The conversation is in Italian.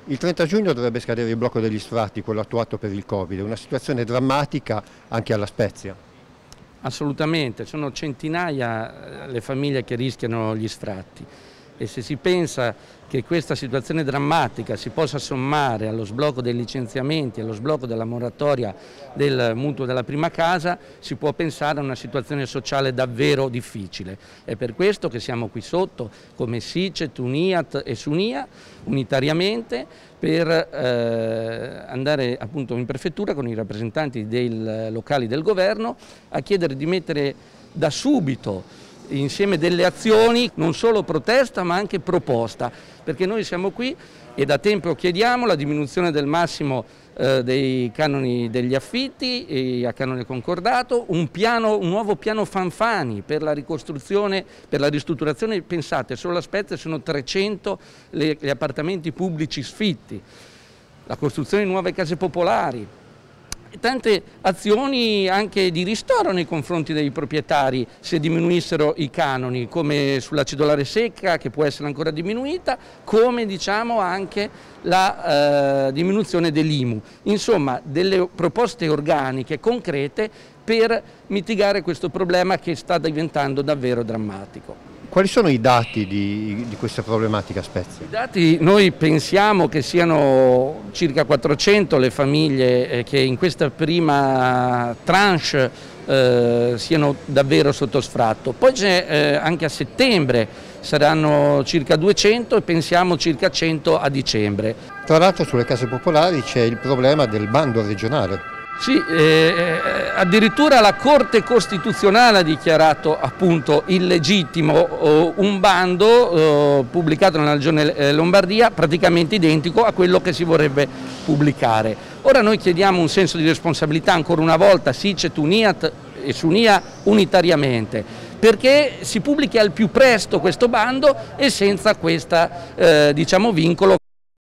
Il 30 giugno dovrebbe scadere il blocco degli sfratti, quello attuato per il Covid, una situazione drammatica anche alla Spezia. Assolutamente, sono centinaia le famiglie che rischiano gli sfratti e se si pensa che questa situazione drammatica si possa sommare allo sblocco dei licenziamenti, allo sblocco della moratoria del mutuo della prima casa, si può pensare a una situazione sociale davvero difficile. È per questo che siamo qui sotto come SICET, UNIAT e SUNIA unitariamente per andare appunto in prefettura con i rappresentanti dei locali del governo a chiedere di mettere da subito insieme delle azioni, non solo protesta ma anche proposta, perché noi siamo qui e da tempo chiediamo la diminuzione del massimo dei canoni degli affitti a canone concordato, un nuovo piano Fanfani per la ricostruzione, per la ristrutturazione. Pensate, solo a Spezia sono 300 gli appartamenti pubblici sfitti, la costruzione di nuove case popolari, tante azioni anche di ristoro nei confronti dei proprietari se diminuissero i canoni, come sulla cedolare secca che può essere ancora diminuita, come diciamo anche la diminuzione dell'IMU. Insomma, delle proposte organiche, concrete per mitigare questo problema che sta diventando davvero drammatico. Quali sono i dati di questa problematica a Spezia? I dati noi pensiamo che siano circa 400 le famiglie che in questa prima tranche siano davvero sotto sfratto. Poi c'è anche a settembre saranno circa 200 e pensiamo circa 100 a dicembre. Tra l'altro sulle case popolari c'è il problema del bando regionale. Sì, addirittura la Corte Costituzionale ha dichiarato appunto illegittimo un bando pubblicato nella Regione Lombardia praticamente identico a quello che si vorrebbe pubblicare. Ora noi chiediamo un senso di responsabilità ancora una volta, SICET, UNIAT e SUNIA unitariamente, perché si pubblichi al più presto questo bando e senza questo diciamo, vincolo.